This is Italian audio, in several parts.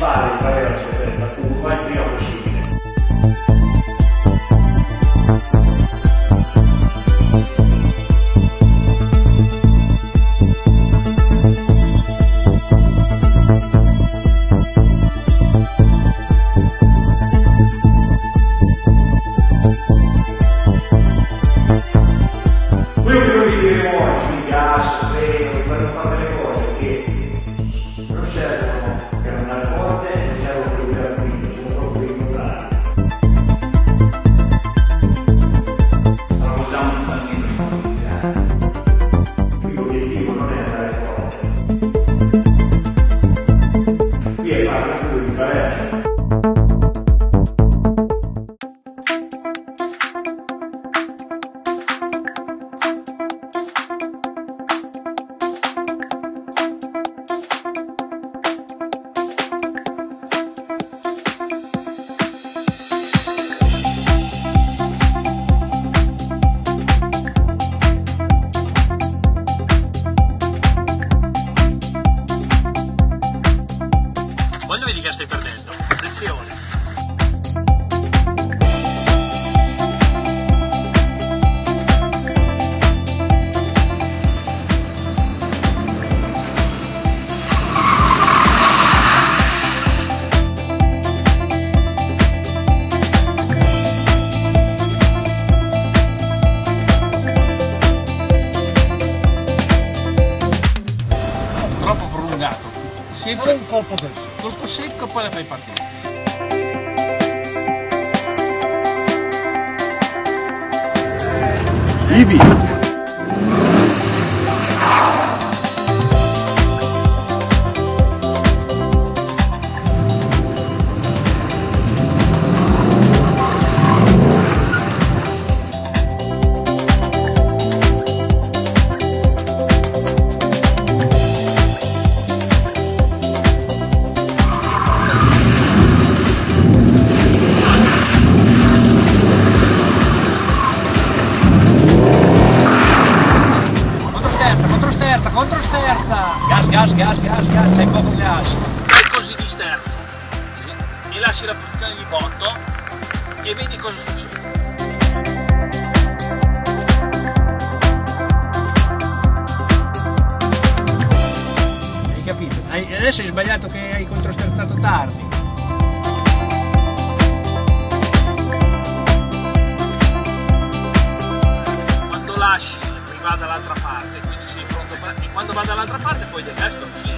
fare il traverso della curva il prima possibile. Quello che noi diremo oggi, gas, freno, fanno fare delle cose che non servono per andare forte, non servono per guidare il guido, sono proprio per incontrare. Stavamo già montando qui l'obiettivo non è andare forte, qui è fare un po' di traverso. Quando vedi che stai perdendo, attenzione. Troppo prolungato. Sempre un colpo secco. Colpo secco, poi la fai partire. Ivi. Gas, c'hai poco gas. Fai così di sterzo, sì? E lasci la posizione di botto e vedi cosa succede. Hai capito? Adesso hai sbagliato che hai controsterzato tardi. Quando lasci poi va dall'altra parte, quindi sei pronto per... e quando va dall'altra parte poi del resto uscire.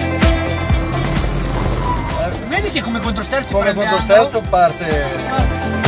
Vedi che come controsterzo parte